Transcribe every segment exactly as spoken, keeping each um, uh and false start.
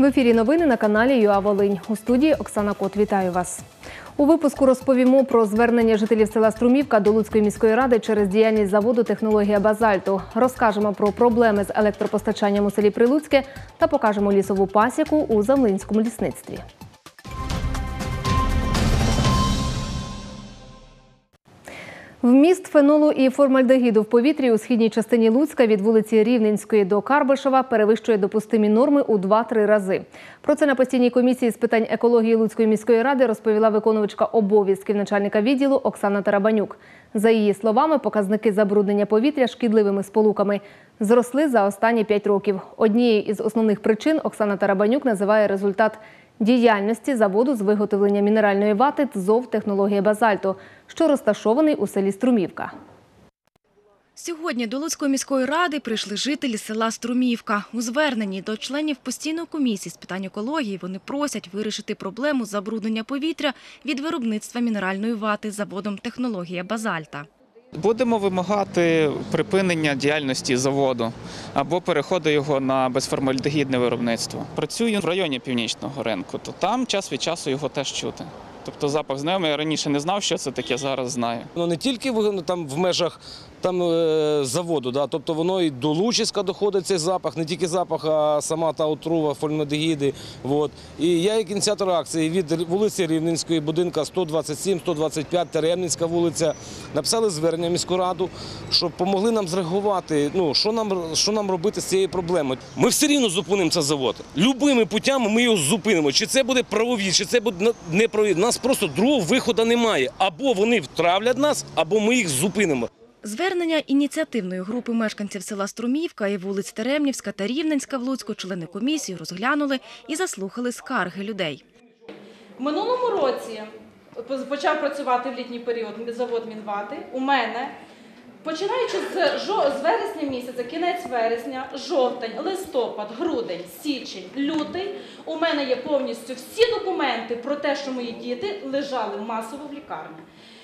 В ефірі новини на каналі ЮА Волинь. У студії Оксана Кот. Вітаю вас. У випуску розповімо про звернення жителів села Струмівка до Луцької міської ради через діяльність заводу «Технологія базальту». Розкажемо про проблеми з електропостачанням у селі Прилуцьке та покажемо лісову пасіку у Замлинському лісництві. Вміст фенолу і формальдегіду в повітрі у східній частині Луцька від вулиці Рівненської до Карбишева перевищує допустимі норми у два-три рази. Про це на постійній комісії з питань екології Луцької міської ради розповіла виконувачка обов'язків начальника відділу Оксана Тарабанюк. За її словами, показники забруднення повітря шкідливими сполуками зросли за останні п'ять років. Однією із основних причин Оксана Тарабанюк називає результат діяльності заводу з виготовлення мінеральної вати ТЗОВ «Технологія базальту», що розташований у селі Струмівка. Сьогодні до Луцької міської ради прийшли жителі села Струмівка. У зверненні до членів постійної комісії з питань екології вони просять вирішити проблему забруднення повітря від виробництва мінеральної вати заводом «Технологія базальта». Будемо вимагати припинення діяльності заводу або переходу його на безформальдегідне виробництво. Працюю в районі Північного ринку, то там час від часу його теж чути. Тобто запах знайомий, я раніше не знав, що це таке, зараз знаю. Воно не тільки в, там, в межах там, е, заводу, да, тобто воно і до Лучиська доходить цей запах, не тільки запах, а сама та отрува, формальдегіди. Вот. І я як ініціатор акції від вулиці Рівненської, будинка сто двадцять сім сто двадцять п'ять, Теремнівська вулиця, написали звернення в міську раду, щоб допомогли нам зреагувати, ну, що нам, що нам робити з цією проблемою. Ми все рівно зупинимо цей завод. Любими путями ми його зупинимо. Чи це буде правові, чи це буде неправові. У нас просто другого виходу немає. Або вони втравлять нас, або ми їх зупинимо. Звернення ініціативної групи мешканців села Струмівка і вулиць Теремнівська та Рівненська в Луцьку члени комісії розглянули і заслухали скарги людей. В минулому році почав працювати в літній період завод Мінвати. У мене, починаючи з, з вересня місяця, кінець вересня, жовтень, листопад, грудень, січень, лютий, у мене є повністю всі документи про те, що мої діти лежали масово в лікарні.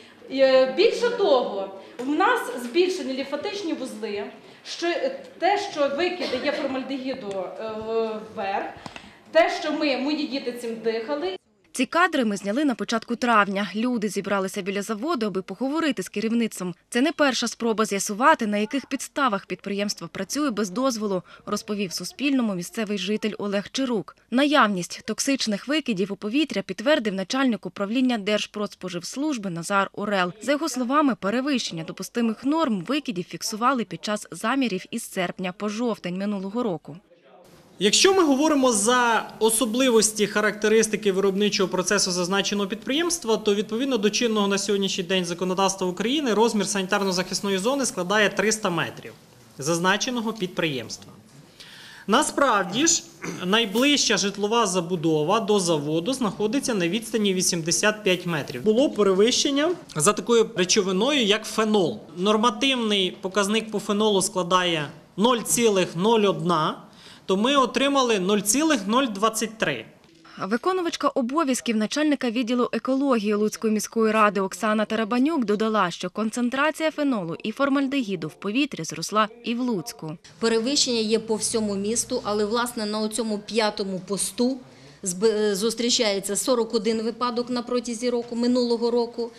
Більше того, в нас збільшені лімфатичні вузли, що те, що викиди є формальдегіду вверх, те, що ми, мої діти цим дихали. Ці кадри ми зняли на початку травня. Люди зібралися біля заводу, аби поговорити з керівництвом. Це не перша спроба з'ясувати, на яких підставах підприємство працює без дозволу, розповів Суспільному місцевий житель Олег Чирук. Наявність токсичних викидів у повітря підтвердив начальник управління Держпродспоживслужби Назар Орел. За його словами, перевищення допустимих норм викидів фіксували під час замірів із серпня по жовтень минулого року. Якщо ми говоримо за особливості характеристики виробничого процесу зазначеного підприємства, то відповідно до чинного на сьогоднішній день законодавства України розмір санітарно-захисної зони складає триста метрів зазначеного підприємства. Насправді ж, найближча житлова забудова до заводу знаходиться на відстані вісімдесят п'ять метрів. Було перевищення за такою речовиною, як фенол. Нормативний показник по фенолу складає нуль цілих нуль одна, то ми отримали нуль цілих нуль двадцять три. Виконувачка обов'язків начальника відділу екології Луцької міської ради Оксана Тарабанюк додала, що концентрація фенолу і формальдегіду в повітрі зросла і в Луцьку. Перевищення є по всьому місту, але, власне, на цьому п'ятому посту зустрічається сорок один випадок на протязі року, минулого року,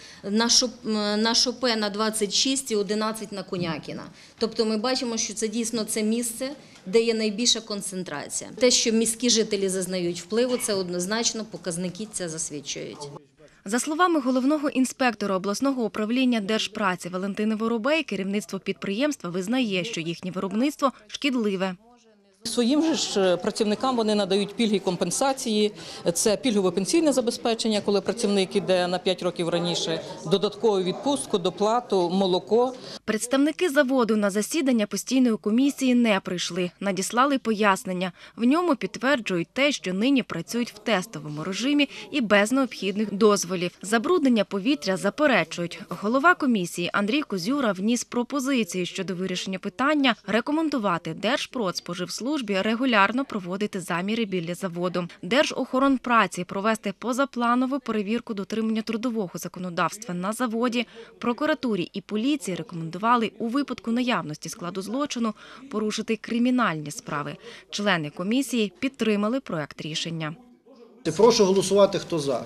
на Шопена двадцять шість і одинадцять на Конякіна. Тобто ми бачимо, що це дійсно це місце, де є найбільша концентрація. Те, що міські жителі зазнають впливу, це однозначно показники це засвідчують. За словами головного інспектора обласного управління Держпраці Валентини Воробей, керівництво підприємства визнає, що їхнє виробництво шкідливе. Своїм же ж працівникам вони надають пільги і компенсації. Це пільгове пенсійне забезпечення, коли працівник іде на п'ять років раніше, додаткову відпустку, доплату, молоко. Представники заводу на засідання постійної комісії не прийшли, надіслали пояснення. В ньому підтверджують те, що нині працюють в тестовому режимі і без необхідних дозволів. Забруднення повітря заперечують. Голова комісії Андрій Козюра вніс пропозиції щодо вирішення питання рекомендувати Держпродспоживслужбі Держпродспоживслужбі регулярно проводити заміри біля заводу. Держохоронпраці провести позапланову перевірку дотримання трудового законодавства на заводі. Прокуратурі і поліції рекомендували у випадку наявності складу злочину порушити кримінальні справи. Члени комісії підтримали проект рішення. Прошу голосувати, хто за.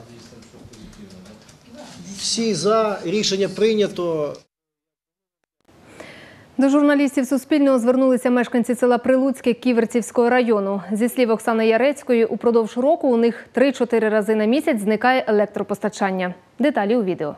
Всі за, рішення прийнято. До журналістів Суспільного звернулися мешканці села Прилуцьке Ківерцівського району. Зі слів Оксани Ярецької, упродовж року у них три-чотири рази на місяць зникає електропостачання. Деталі у відео.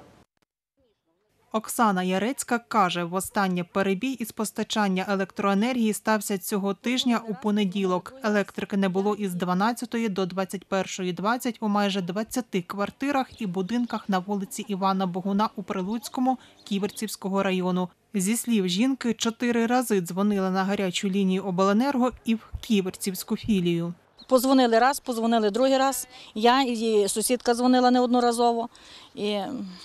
Оксана Ярецька каже, востаннє перебій із постачання електроенергії стався цього тижня у понеділок. Електрики не було із дванадцятої до двадцять першої двадцять у майже двадцяти квартирах і будинках на вулиці Івана Богуна у Прилуцькому Ківерцівського району. Зі слів жінки, чотири рази дзвонила на гарячу лінію обленерго і в Ківерцівську філію. Позвонили раз, позвонили другий раз. Я і сусідка дзвонила неодноразово. І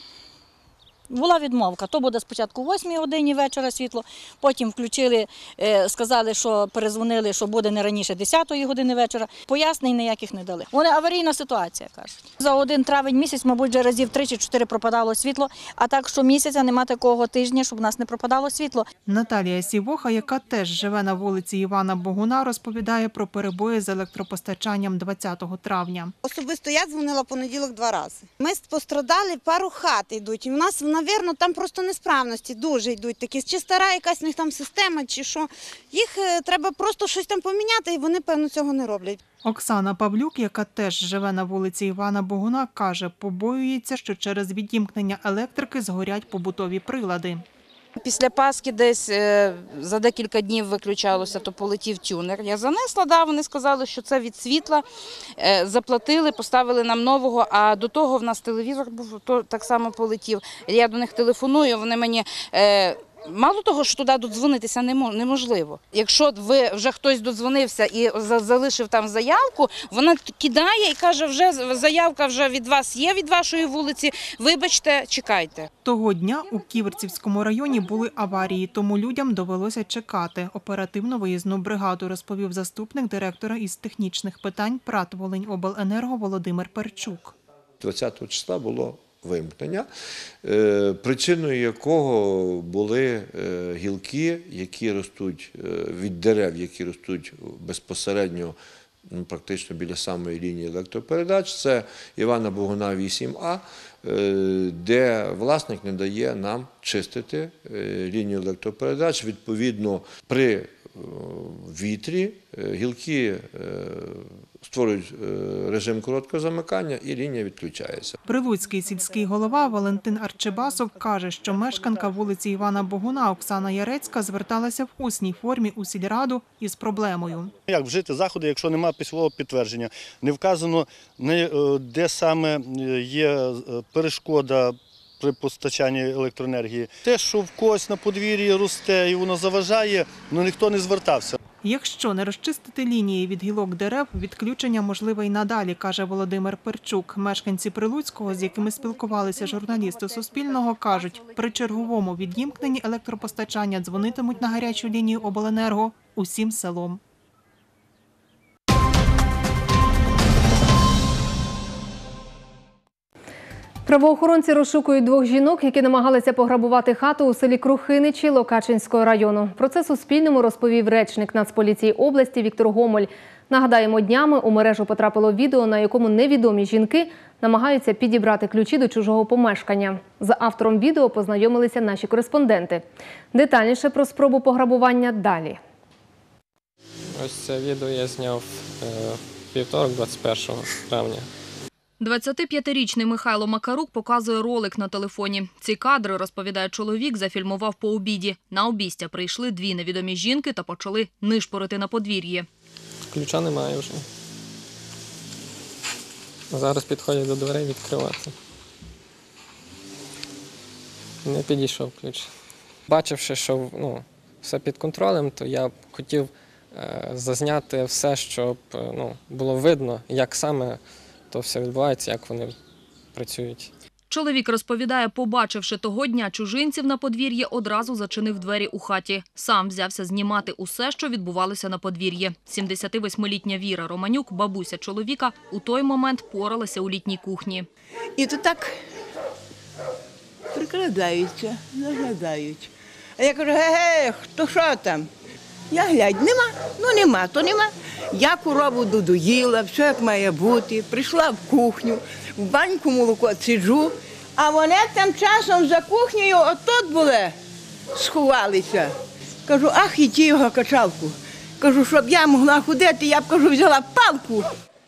була відмовка. То буде спочатку о восьмій годині вечора світло, потім включили, сказали, що перезвонили, що буде не раніше десятої години вечора. Пояснень ніяких не дали. Вони аварійна ситуація, кажуть. За один травень місяць, мабуть, вже разів три чи чотири пропадало світло, а так, що місяця нема такого тижня, щоб у нас не пропадало світло. Наталія Сівоха, яка теж живе на вулиці Івана Богуна, розповідає про перебої з електропостачанням двадцятого травня. Особисто я дзвонила понеділок два рази. Ми пострадали, пару хат йдуть, і в нас, навірно, там просто несправності дуже йдуть такі. Чи стара якась у них там система, чи що. Їх треба просто щось там поміняти, і вони, певно, цього не роблять. Оксана Павлюк, яка теж живе на вулиці Івана Богуна, каже, побоюється, що через відімкнення електрики згорять побутові прилади. Після Пасхи десь за декілька днів виключалося, то полетів тюнер. Я занесла, да, вони сказали, що це від світла, заплатили, поставили нам нового, а до того в нас телевізор був, то так само полетів. Я до них телефоную, вони мені... Мало того, що туди додзвонитися неможливо. Якщо ви вже хтось додзвонився і залишив там заявку, вона кидає і каже, вже заявка вже від вас є, від вашої вулиці, вибачте, чекайте. Того дня у Ківерцівському районі були аварії, тому людям довелося чекати. Оперативну виїзну бригаду, розповів заступник директора із технічних питань ПРАТ «Волиньобленерго» Володимир Перчук. двадцятого числа було вимкнення, причиною якого були гілки, які ростуть від дерев, які ростуть безпосередньо практично біля самої лінії електропередач. Це Івана Богуна вісім А, де власник не дає нам чистити лінію електропередач. Відповідно, при вітрі гілки створюють режим короткого замикання і лінія відключається. Прилуцький сільський голова Валентин Арчибасов каже, що мешканка вулиці Івана Богуна Оксана Ярецька зверталася в усній формі у сільраду із проблемою. Як вжити заходи, якщо немає письмового підтвердження? Не вказано, де саме є перешкода при постачанні електроенергії. Те, що в когось на подвір'ї росте і воно заважає, ну ніхто не звертався. Якщо не розчистити лінії від гілок дерев, відключення можливе й надалі, каже Володимир Перчук. Мешканці Прилуцького, з якими спілкувалися журналісти Суспільного, кажуть, при черговому відімкненні електропостачання дзвонитимуть на гарячу лінію обленерго усім селом. Правоохоронці розшукують двох жінок, які намагалися пограбувати хату у селі Крухиничі Локачинського району. Про це Суспільному розповів речник Нацполіції області Віктор Гомоль. Нагадаємо, днями у мережу потрапило відео, на якому невідомі жінки намагаються підібрати ключі до чужого помешкання. За автором відео познайомилися наші кореспонденти. Детальніше про спробу пограбування далі. Ось це відео я зняв вівторок, двадцять першого травня. двадцятип'ятирічний Михайло Макарук показує ролик на телефоні. Ці кадри, розповідає чоловік, зафільмував по обіді. На обістя прийшли дві невідомі жінки та почали нишпорити на подвір'ї. Ключа немає вже. Зараз підходять до дверей відкривати. Не підійшов ключ. Бачивши, що ну, все під контролем, то я хотів е, зазняти все, щоб ну, було видно, як саме то все відбувається, як вони працюють. Чоловік розповідає, побачивши того дня чужинців на подвір'ї, одразу зачинив двері у хаті. Сам взявся знімати усе, що відбувалося на подвір'ї. сімдесятивосьмилітня Віра Романюк, бабуся чоловіка, у той момент поралася у літній кухні. І то так прикрадаються, заглядають. А я кажу, ге-ге, хто що там? Я глядь, нема, ну нема, то нема. Я корову додоїла, все як має бути, прийшла в кухню, в баньку молоко сиджу, а вони там часом за кухнею отут були, сховалися. Кажу, ах, і ті його качалку. Кажу, щоб я могла ходити, я б, кажу, взяла палку.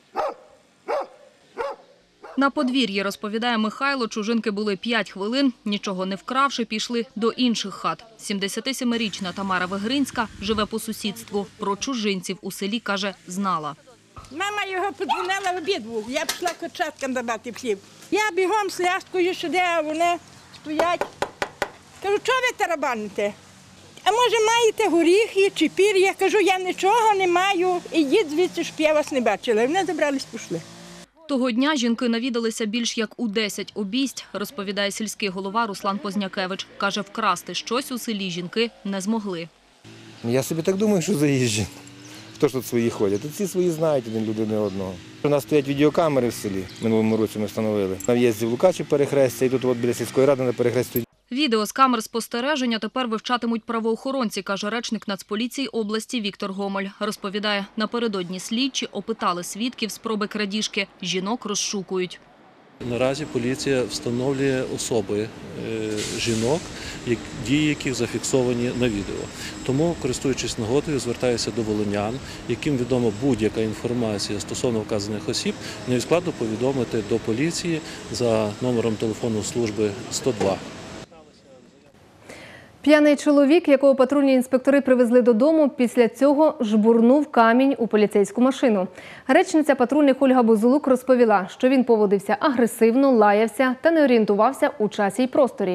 На подвір'ї, розповідає Михайло, чужинки були п'ять хвилин, нічого не вкравши, пішли до інших хат. сімдесятисемирічна Тамара Вигринська живе по сусідству. Про чужинців у селі, каже, знала. Мама його подзвонила в обідву, я пішла кочаткам давати хліб. Я бігом з ляскою сюди, а вони стоять. Кажу, чого ви тарабаните? А може маєте горіхи чи пір'я? Кажу, я нічого не маю, ідіть звідси, щоб я вас не бачила. І вони забрались, пішли. Того дня жінки навідалися більш як у десять обійсть, розповідає сільський голова Руслан Познякевич. Каже, вкрасти щось у селі жінки не змогли. Я собі так думаю, що заїжджі. Хто ж тут свої ходять? Тут всі свої знають один людини одного. У нас стоять відеокамери в селі, минулому році ми встановили. На в'їзді в Лукачі перехрестя, і тут от біля сільської ради на перехресті. Відео з камер спостереження тепер вивчатимуть правоохоронці, каже речник Нацполіції області Віктор Гомоль. Розповідає, напередодні слідчі опитали свідків спроби крадіжки. Жінок розшукують. Наразі поліція встановлює особи жінок, дії яких зафіксовані на відео. Тому, користуючись нагодою, звертаюся до волинян, яким відома будь-яка інформація стосовно вказаних осіб, невідкладно повідомити до поліції за номером телефону служби сто два. П'яний чоловік, якого патрульні інспектори привезли додому, після цього жбурнув камінь у поліцейську машину. Речниця патрульних Ольга Бузулук розповіла, що він поводився агресивно, лаявся та не орієнтувався у часі й просторі.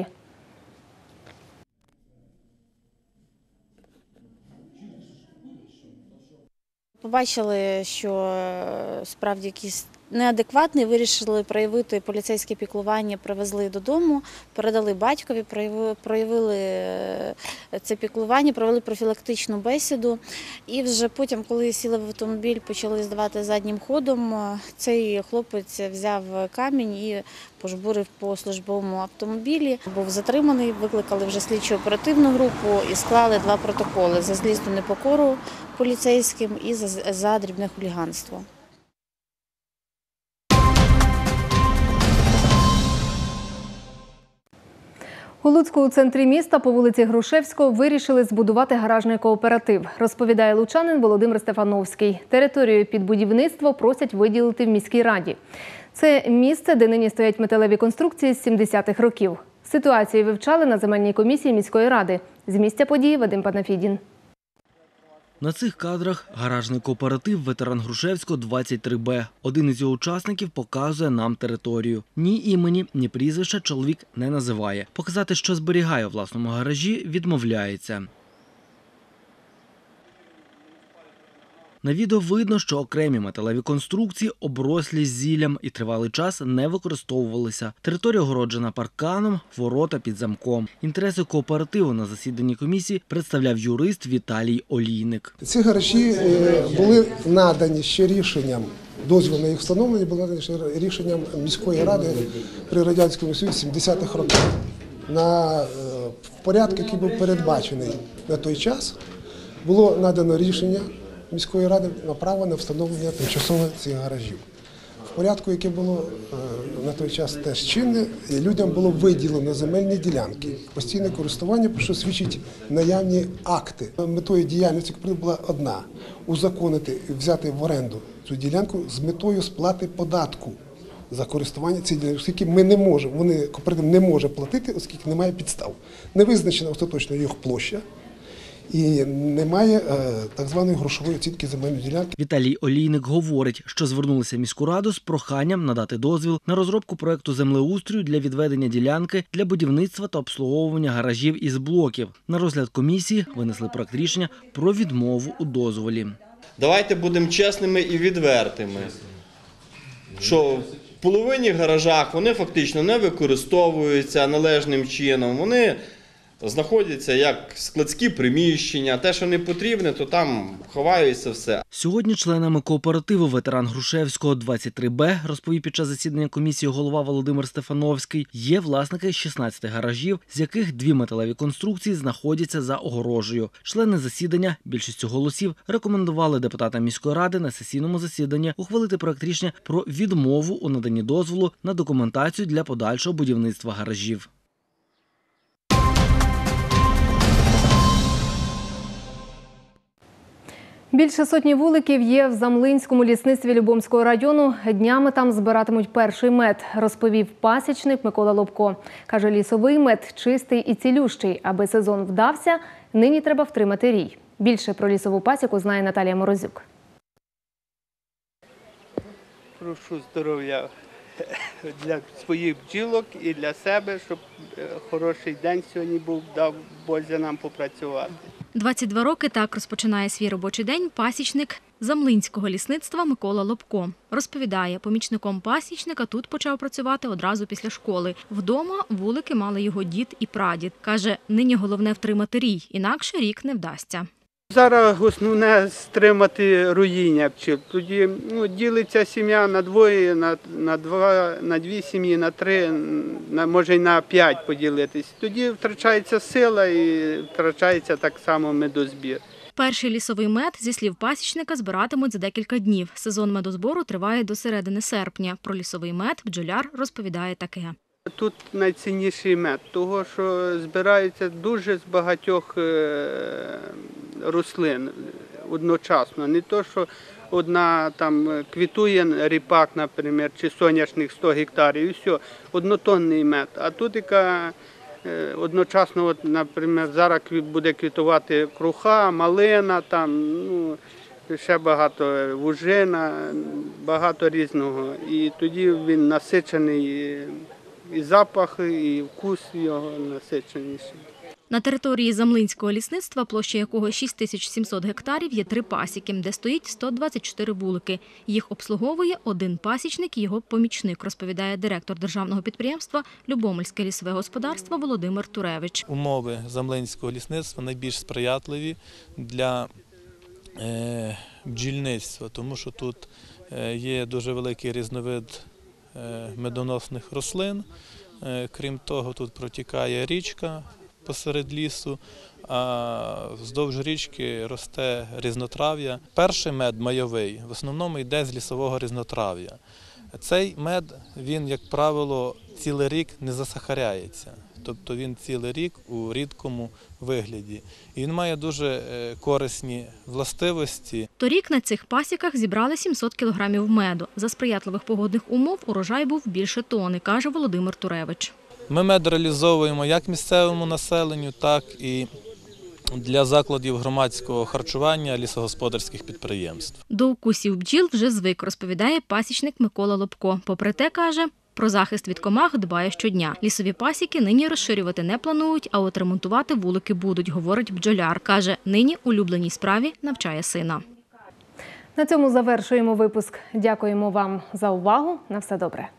Побачили, що справді якісь неадекватний, вирішили проявити поліцейське піклування, привезли додому, передали батькові, проявили це піклування, провели профілактичну бесіду. І вже потім, коли сіли в автомобіль, почали здавати заднім ходом, цей хлопець взяв камінь і пожбурив по службовому автомобілі. Був затриманий, викликали вже слідчу оперативну групу і склали два протоколи за злісну непокору поліцейським і за, за дрібне хуліганство. У Луцьку у центрі міста по вулиці Грушевського вирішили збудувати гаражний кооператив, розповідає лучанин Володимир Стефановський. Територію під будівництво просять виділити в міській раді. Це місце, де нині стоять металеві конструкції з сімдесятих років. Ситуацію вивчали на земельній комісії міської ради. З місця події Вадим Панафідін. На цих кадрах гаражний кооператив «Ветеран Грушевського двадцять три Б». Один із його учасників показує нам територію. Ні імені, ні прізвища чоловік не називає. Показати, що зберігає у власному гаражі, відмовляється. На відео видно, що окремі металеві конструкції оброслі зіллям і тривалий час не використовувалися. Територія огороджена парканом, ворота під замком. Інтереси кооперативу на засіданні комісії представляв юрист Віталій Олійник. Ці гаражі були надані ще рішенням, дозвіл на їх встановлення було надані ще рішенням міської ради при Радянському Союзі сімдесятих років. На порядок, який був передбачений на той час, було надано рішення міської ради на право на встановлення тимчасово цих гаражів. В порядку, яке було на той час теж чинне, людям було виділено земельні ділянки, постійне користування, про що свідчить наявні акти. Метою діяльності була одна – узаконити, взяти в оренду цю ділянку з метою сплати податку за користування цієї ділянки, оскільки ми не можемо, вони, кооператив не може платити, оскільки немає підстав. Не визначена остаточно їх площа. І немає е, так званої грошової оцінки земельної ділянки. Віталій Олійник говорить, що звернулися в міську раду з проханням надати дозвіл на розробку проекту землеустрою для відведення ділянки для будівництва та обслуговування гаражів із блоків. На розгляд комісії винесли проект рішення про відмову у дозволі. Давайте будемо чесними і відвертими, що В половині гаражах вони фактично не використовуються належним чином, вони знаходяться як складські приміщення, те, що не потрібне, то там ховається все. Сьогодні членами кооперативу «Ветеран Грушевського двадцять три Б», розповів під час засідання комісії голова Володимир Стефановський, є власники шістнадцяти гаражів, з яких дві металеві конструкції знаходяться за огорожею. Члени засідання більшістю голосів рекомендували депутатам міської ради на сесійному засіданні ухвалити проект рішення про відмову у наданні дозволу на документацію для подальшого будівництва гаражів. Більше сотні вуликів є в Замлинському лісництві Любомського району. Днями там збиратимуть перший мед, розповів пасічник Микола Лобко. Каже, лісовий мед чистий і цілющий. Аби сезон вдався, нині треба втримати рій. Більше про лісову пасіку знає Наталія Морозюк. Прошу здоров'я для своїх бджілок і для себе, щоб хороший день сьогодні був, дав Боже нам попрацювати. двадцять два роки так розпочинає свій робочий день пасічник Замлинського лісництва Микола Лобко. Розповідає, помічником пасічника тут почав працювати одразу після школи. Вдома вулики мали його дід і прадід. Каже, нині головне втримати рій, інакше рік не вдасться. Зараз основне стримати руїння пчіл. Тоді ну, ділиться сім'я на двоє, на, на, два, на дві сім'ї, на три, на, може й на п'ять поділитись. Тоді втрачається сила і втрачається так само медозбір. Перший лісовий мед, зі слів пасічника, збиратимуть за декілька днів. Сезон медозбору триває до середини серпня. Про лісовий мед бджоляр розповідає таке. Тут найцінніший мед, того що збираються дуже з багатьох рослин одночасно. Не то, що одна там квітує ріпак, наприклад, чи соняшник сто гектарів, і все, однотонний мед. А тут яка одночасно, от, наприклад, зараз буде квітувати круха, малина, там, ну, ще багато вужина, багато різного. І тоді він насичений. І запах, і вкус його насиченіший. На території Замлинського лісництва, площа якого шість тисяч сімсот гектарів, є три пасіки, де стоїть сто двадцять чотири вулики. Їх обслуговує один пасічник і його помічник, розповідає директор державного підприємства Любомльське лісове господарство Володимир Туревич. Умови Замлинського лісництва найбільш сприятливі для е, бджільництва, тому що тут є дуже великий різновид медоносних рослин. Крім того, тут протікає річка посеред лісу, а вздовж річки росте різнотрав'я. Перший мед майовий в основному йде з лісового різнотрав'я. Цей мед, він, як правило, цілий рік не засахаряється. Тобто він цілий рік у рідкому вигляді. І він має дуже корисні властивості. Торік на цих пасіках зібрали сімсот кілограмів меду. За сприятливих погодних умов урожай був більше тони, каже Володимир Туревич. Ми мед реалізовуємо як місцевому населенню, так і для закладів громадського харчування лісогосподарських підприємств. До укусів бджіл вже звик, розповідає пасічник Микола Лобко. Попри те, каже, про захист від комах дбає щодня. Лісові пасіки нині розширювати не планують, а от ремонтувати вулики будуть, говорить бджоляр. Каже, нині улюбленій справі навчає сина. На цьому завершуємо випуск. Дякуємо вам за увагу. На все добре.